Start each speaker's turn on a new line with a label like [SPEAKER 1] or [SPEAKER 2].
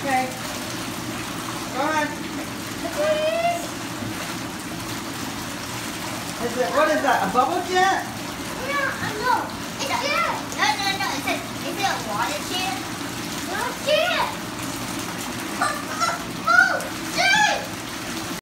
[SPEAKER 1] Okay. Go ahead. What is that, a bubble jet?